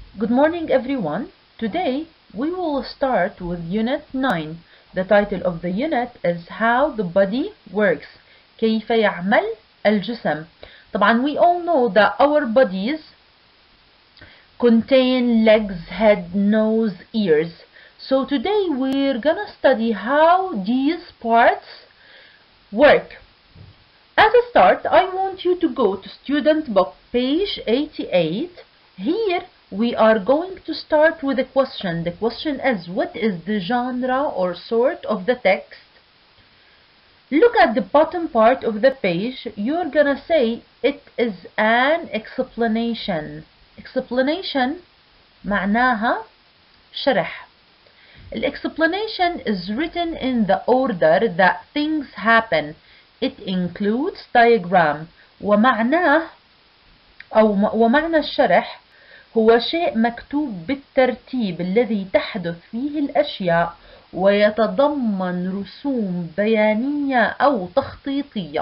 Good morning everyone. Today we will start with Unit 9. The title of the unit is How the Body Works. كيف يعمل الجسم. طبعا we all know that our bodies contain legs, head, nose, ears. So today we're gonna study how these parts work. As a start, I want you to go to student book page 88. Here we are going to start with a question. The question is, what is the genre or sort of the text? Look at the bottom part of the page. You're gonna say it is an explanation. Explanation معناها شرح. The explanation is written in the order that things happen. It includes diagram. ومعناه ومعنى الشرح هو شيء مكتوب بالترتيب الذي تحدث فيه الأشياء ويتضمن رسوم بيانية أو تخطيطية.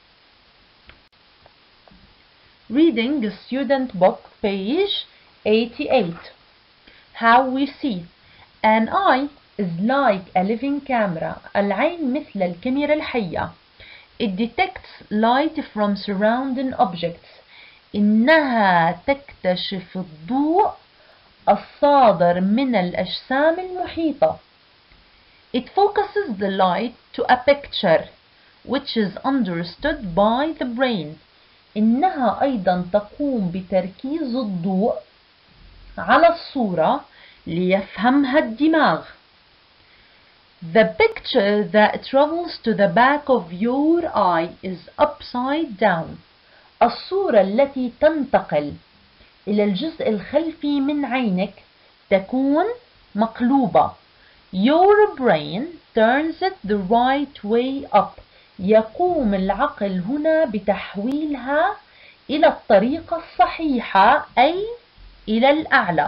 Reading student book page 88. How we see. An eye is like a living camera. العين مثل الكاميرا الحية. It detects light from surrounding objects. إنها تكتشف الضوء الصادر من الأجسام المحيطة. It focuses the light to a picture which is understood by the brain. إنها أيضا تقوم بتركيز الضوء على الصورة ليفهمها الدماغ. The picture that travels to the back of your eye is upside down. الصورة التي تنتقل إلى الجزء الخلفي من عينك تكون مقلوبة. Your brain turns it the right way up. يقوم العقل هنا بتحويلها إلى الطريقة الصحيحة أي إلى الأعلى.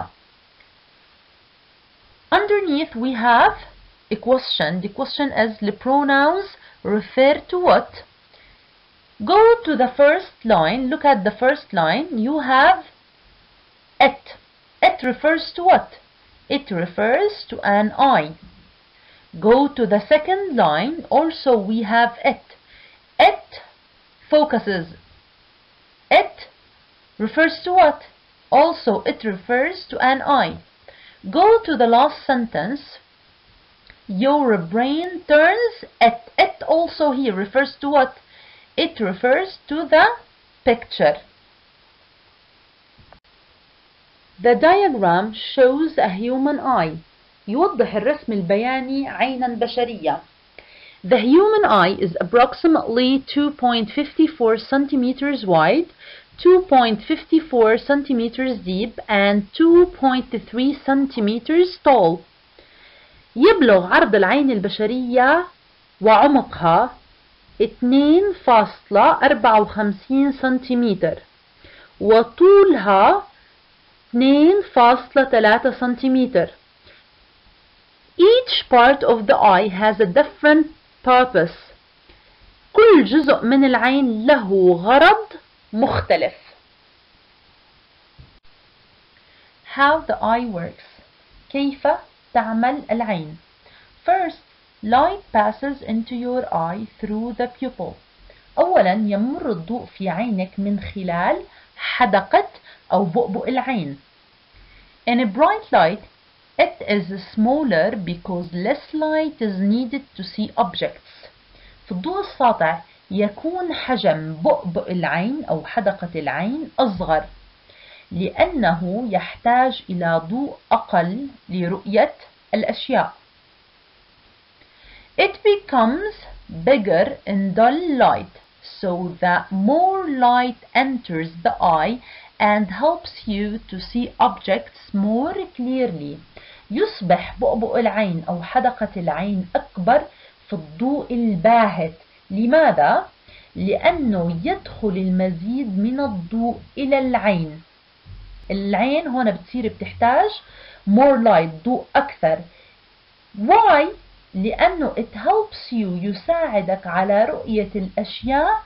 Underneath we have a question. The question is the pronouns refer to what? Go to the first line. Look at the first line. You have it. It refers to what? It refers to an eye. Go to the second line. Also we have it. It focuses. It refers to what? Also it refers to an eye. Go to the last sentence. Your brain turns it. It also here refers to what? It refers to the picture. The diagram shows a human eye. يوضح الرسم البياني عينا بشرية. The human eye is approximately 2.54 centimeters wide, 2.54 centimeters deep, and 2.3 centimeters tall. يبلغ عرض العين البشرية وعمقها 2.54 سنتيمتر وطولها 2.3 سنتيمتر. Each part of the eye has a different purpose. كل جزء من العين له غرض مختلف. How the eye works. كيف تعمل العين. First, light passes into your eye through the pupil. أولا يمر الضوء في عينك من خلال حدقة أو بؤبؤ العين. In a bright light, it is smaller because less light is needed to see objects. في الضوء الساطع يكون حجم بؤبؤ العين أو حدقة العين أصغر لأنه يحتاج إلى ضوء أقل لرؤية الأشياء. It becomes bigger in dull light so that more light enters the eye and helps you to see objects more clearly. يصبح بؤبؤ العين أو حدقة العين أكبر في الضوء الباهت. لماذا؟ لأنه يدخل المزيد من الضوء إلى العين. العين هنا بتحتاج more light, ضوء أكثر. Why؟ لأنه it helps you, يساعدك على رؤية الأشياء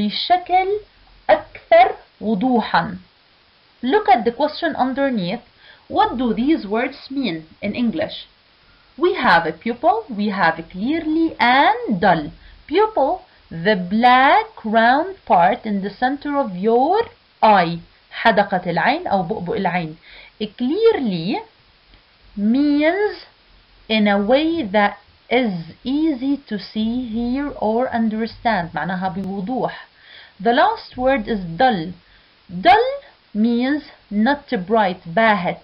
بشكل أكثر وضوحا. Look at the question underneath. What do these words mean in English? We have a pupil, we have clearly and dull. Pupil, the black round part in the center of your eye. حدقة العين أو بؤبؤ العين. Clearly means in a way that is easy to see, hear or understand. معناها بوضوح. The last word is dull. Dull means not bright, باهت.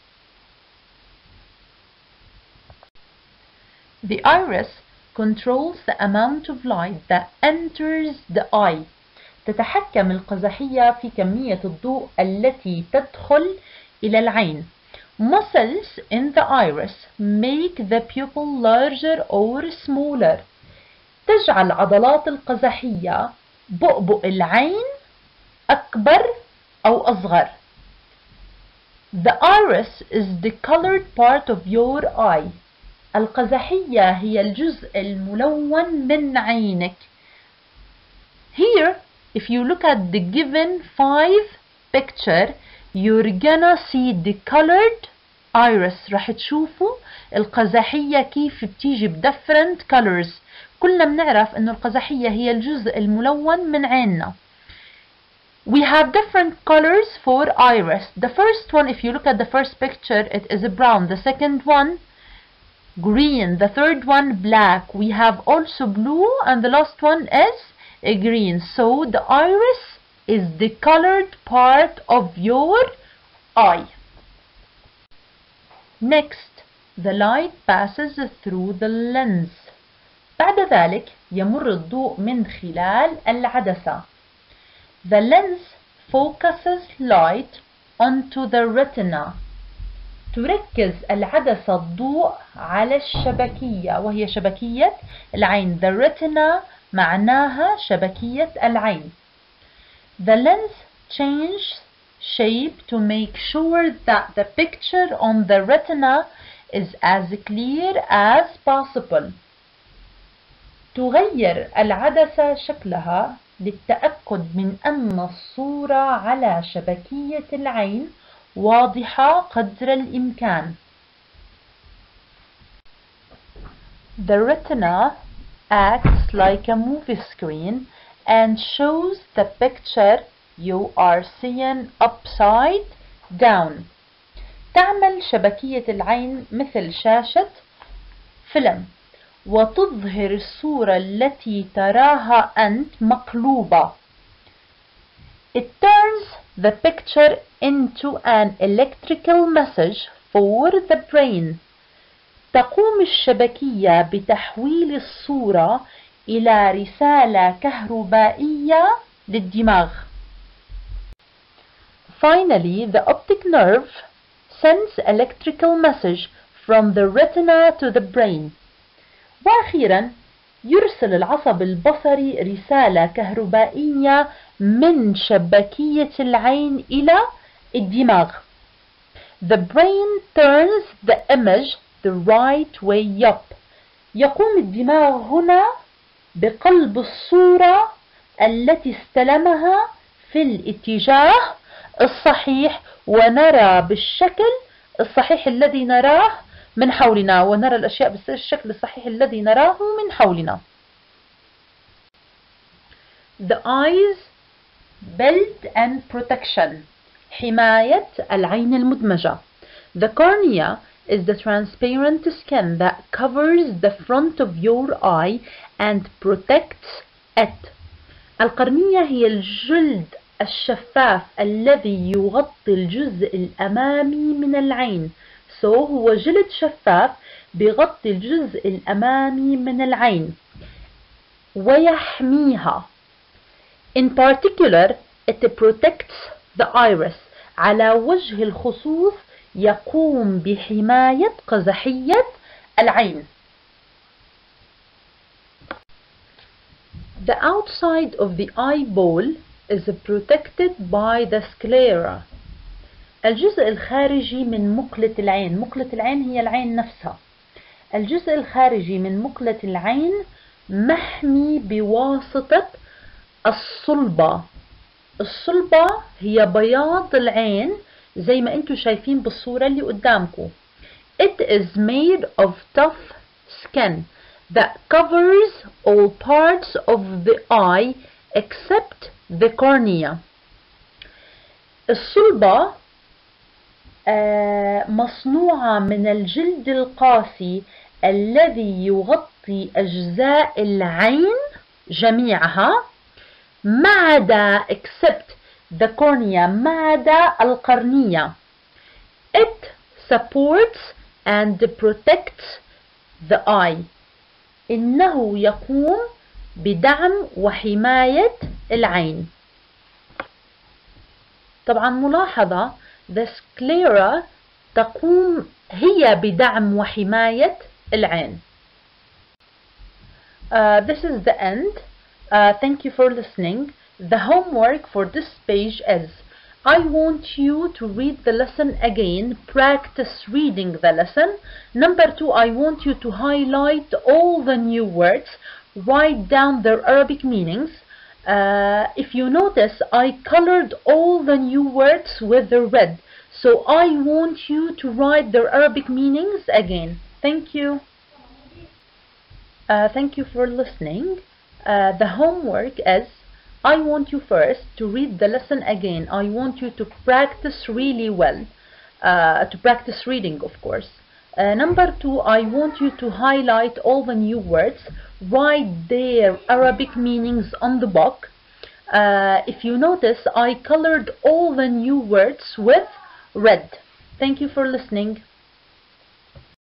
The iris controls the amount of light that enters the eye. تتحكم القزحية في كمية الضوء التي تدخل إلى العين. Muscles in the iris make the pupil larger or smaller. تجعل عضلات القزحية بؤبؤ العين أكبر أو أصغر. The iris is the colored part of your eye. القزحية هي الجزء الملون من عينك. Here, if you look at the given 5 picture, you're gonna see the colored iris. راح تشوفوا القزحية كيف بتيجي different colors. كلنا بنعرف إنه القزحية هي الجزء الملون من عيننا. We have different colors for iris. The first one, if you look at the first picture, it is brown. The second one, green. The third one, black. We have also blue, and the last one is green. So the iris is the colored part of your eye. Next, the light passes through the lens. بعد ذلك يمر الضوء من خلال العدسة. The lens focuses light onto the retina. تركز العدسة الضوء على الشبكية وهي شبكية العين. The retina معناها شبكية العين. The lens changes shape to make sure that the picture on the retina is as clear as possible. تغير العدسة شكلها للتأكد من أن الصورة على شبكية العين واضحة قدر الإمكان. The retina acts like a movie screen and shows the picture you are seeing upside down. تعمل شبكية العين مثل شاشة فيلم وتظهر الصورة التي تراها أنت مقلوبة. It turns the picture into an electrical message for the brain. تقوم الشبكية بتحويل الصورة إلى رسالة كهربائية للدماغ. Finally, the optic nerve sends electrical message from the retina to the brain. وأخيرا يرسل العصب البصري رسالة كهربائية من شبكية العين إلى الدماغ. The brain turns the image the right way up. يقوم الدماغ هنا بقلب الصورة التي استلمها في الاتجاه الصحيح ونرى بالشكل الصحيح الذي نراه من حولنا ونرى الأشياء بالشكل الصحيح الذي نراه من حولنا. The eyes build and protection. حماية العين المدمجة. The cornea is the transparent skin that covers the front of your eye and protects it. القرنية هي الجلد الشفاف الذي يغطي الجزء الأمامي من العين. So هو جلد شفاف بيغطي الجزء الأمامي من العين ويحميها. In particular, it protects the iris. على وجه الخصوص يقوم بحماية قزحية العين. The outside of the eyeball is protected by the sclera. الجزء الخارجي من مقلة العين. مقلة العين هي العين نفسها. الجزء الخارجي من مقلة العين محمي بواسطة الصلبة. الصلبة هي بياض العين زي ما انتوا شايفين بالصورة اللي قدامكم. It is made of tough skin that covers all parts of the eye except the cornea. الصلبة مصنوعة من الجلد القاسي الذي يغطي أجزاء العين جميعها ما عدا except the cornea ما عدا القرنية. It supports and protects the eye. إنه يقوم بدعم وحماية العين. طبعا ملاحظة the sclera تقوم هي بدعم وحماية العين. This is the end. Thank you for listening. The homework for this page is I want you to read the lesson again, practice reading the lesson. Number 2, I want you to highlight all the new words, write down their Arabic meanings. If you notice, I colored all the new words with the red, so I want you to write their Arabic meanings again. Thank you. Thank you for listening. The homework is I want you first to read the lesson again. I want you to practice really well, to practice reading, of course. Number 2, I want you to highlight all the new words, write their Arabic meanings on the book. If you notice, I colored all the new words with red. Thank you for listening.